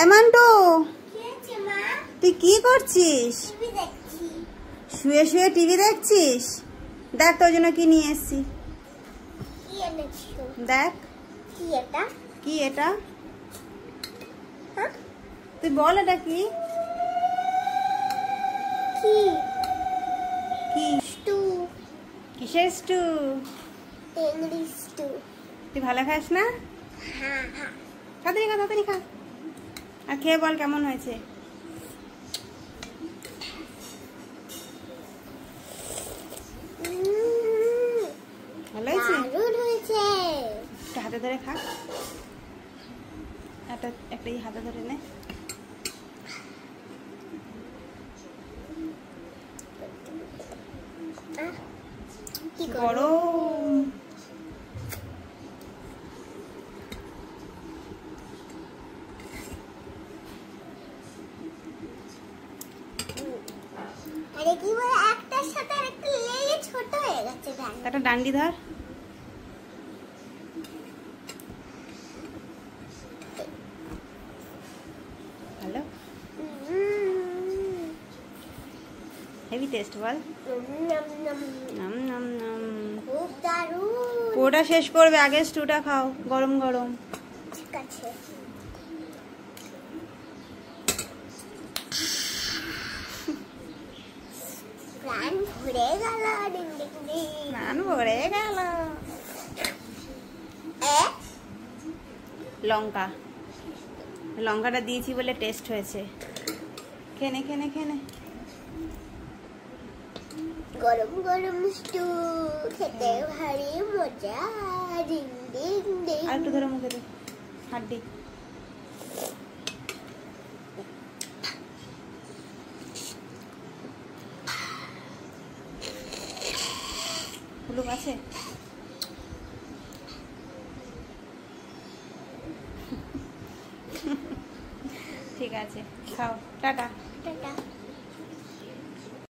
এমান্টু তুই কি করছিস? শুয়ে শুয়ে টিভি দেখছিস? দেখ তোর জন্য কি নিয়ে এসেছি। দেখ কি এটা, তুই বল এটা কি? কিসের স্টু? তুই ভালো খাস না? তাড়াতাড়ি খা, তাড়াতাড়ি খা। আর খেয়ে বল কেমন হয়েছে। ভালো হয়েছে? একটা হাতে ধরে খা, একটা হাতে ধরে নে। গরম। একটা ডান্ডি ধর। ভালো, হেভি টেস্ট বল। পুরোটা শেষ করবে, আগে স্টুটা খাও গরম গরম। ঠিক আছে। প্রাণ ভরে গেল। লঙ্কাটা দিয়েছি বলে টেস্ট হয়েছে। খেনে খেনে খেনে। গরম গরম স্টু খেতে ভারী মজা। Ding ding ding. আর একটু ধরে মুখে দে, হাড্ডি। হুলুক আছে? ঠিক আছে, খাও। Tata tata.